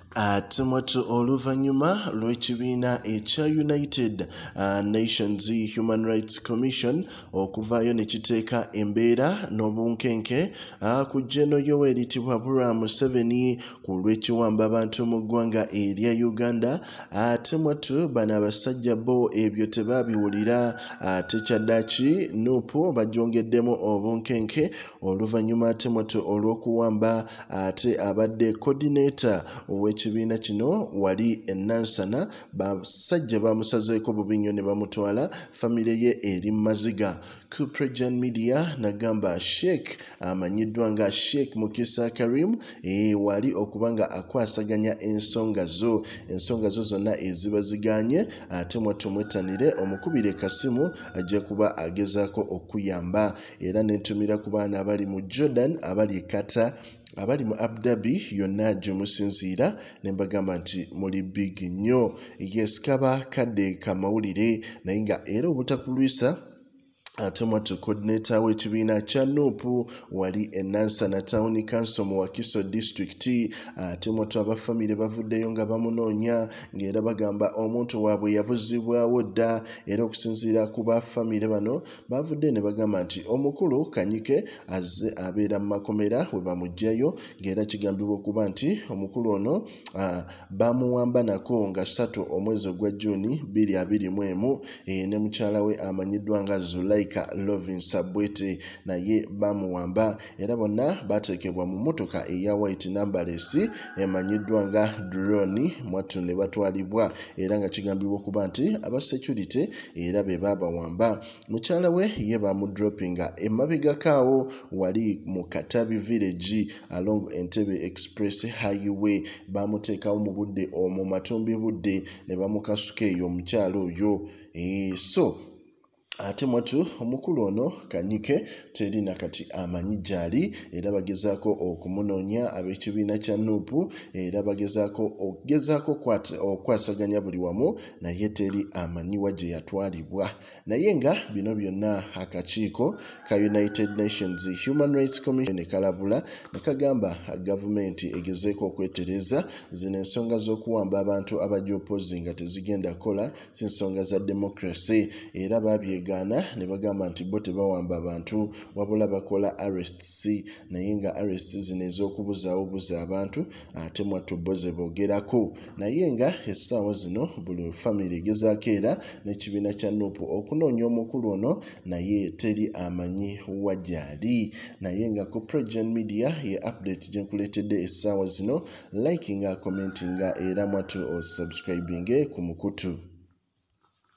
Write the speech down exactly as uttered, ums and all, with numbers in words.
Ate mwatu oluvanyuma lw'ekibiina ekya United uh, Nations Human Rights Commission okuvaayo ne kiteeka embeera n'obunkenke uh, ku General Yoweri Museveni ku lw'ekiwamba abantu mu ggwanga erya Uganda. Ate mwatu bano abasajja bo ebyo tebaabiwulira, ate kyaddaaki Nuupu bagyongeddemu obunkenke oluvanyuma ate mwatu olw'okuwamba ate abadde coordinator ow'ekibiina kino wali e Nansana. Basajja bamusazeeko bubi nnyo ne bamutwala famire ye eri Maziga. Ku Prejan Media nagamba Sheikh amanyiddwa nga Sheikh Mukisa Karim e, wali okuba nga akwasaganya ensonga zo ensonga zo zonna ezibaziganye. Ate mwatu mwettanire omukubire kasimu ajja kuba agezaako okuyamba, era nentumira ku baana abali mu Jordan, abali e Qatar, abali mu Abu Dhabi, yonna gyemusinziira ne mbagamba nti muli big nnyo. Yes, kaba kadde kamawulire naye nga era obutakulwisa ate mwatu coordinator w'ekibiina kya Nuupu wali e Nansana Town Council mu Wakiso District. Ate mwatu abafamire bavuddeyo nga bamunoonya ng'era bagamba omuntu waabwe yabuzibwawo dda, era okusinziira ku bafamire bano bavudde ne bagamba nti omukulu Kanyike azze abeera mu makomera we bamuggyayo, ng'era kigambibwa okuba nti omukulu ono uh, bamuwamba nako nga ssatu omwezi ogwa Juni bbiri abiri mu emu e, ne mukyala we amanyiddwa nga Zulaika Lovin Sabwete naye bamuwamba, era bonna bateekebwa mu motoka eya white numberless emanyiddwa nga drone. Mwatu ne batwalibwa, era nga kigambibwa okuba nti aba security era be babawamba. Mukyala we ye bamudropinga emabegakaawo wali mu Katabi village along Entebbe Express Highway. Bamuteekawo mu budde omwo matumbi budde ne bamukasuka eyo omukyala oyo. E, so ate mwatu omukulu ono Kanyike teri nakati amanyi gyali, era bagezaako okumunoonya ab'ekibiina kya Nuupu, era bagezaako okugezaako okwasaganya buli wamu naye teri amanyiwa gye yatwalibwa. Naye nga bino byonna akakiiko ka United Nations Human Rights Commission ne kalabula ne kagamba gavumenti egezeeko okwetereza zino ensonga z'okuwamba abantu abagyopozi nga tezigenda kola si nsonga za democracy, era babyega ne bagamba nti bo tebawamba abantu wabula bakola arrests, naye nga arrests zino ez'okubuzaawo buza abantu ate mwatu bo ze boogerako. Naye nga essaawa zino buli famire egezaako era n'ekibiina kya Nuupu okunoonya omukulu ono naye teri amanyi wa gyali. Naye nga ku Prejan Media ye update gye nkuleetedde essaawa zino, likinga commentinga era mwatu osubscribinge ku mukutu.